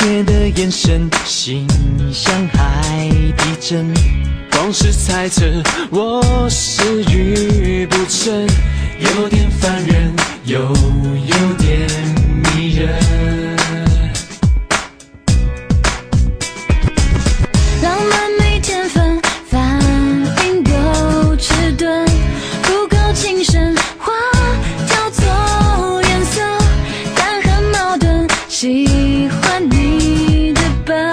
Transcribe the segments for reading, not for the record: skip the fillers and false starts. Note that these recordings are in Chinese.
切的眼神，心像海底针。光是猜测，我是愚不成，有点烦人，又有点迷人。 浪漫没天分，反应够迟钝，不够精神，话挑错颜色，但很矛盾，喜欢你的笨。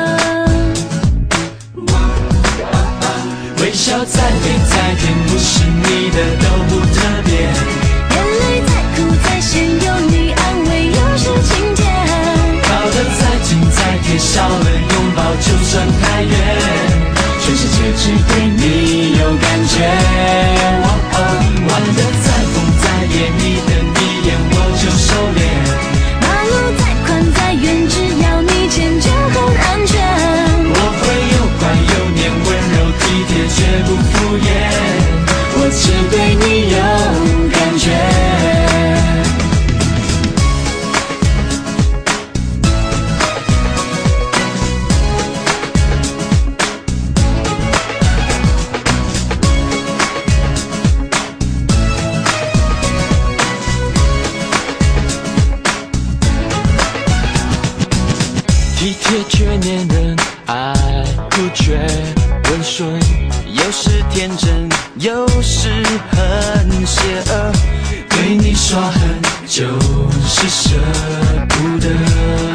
微笑再美再甜，不是你的都不特别。 眼泪再苦再咸，有你安慰又是晴天。 靠得再近再贴，少了拥抱就算太远。全世界只对你有感觉。玩得再疯再野，你的一眼我就收敛。 马路再宽再远，只要你牵就很安全。 我会又乖又黏，温柔体贴绝不敷衍。我只对你有感觉。体贴却黏人，爱不绝温顺，有时天真，有时很邪恶。对你耍狠，就是舍不得。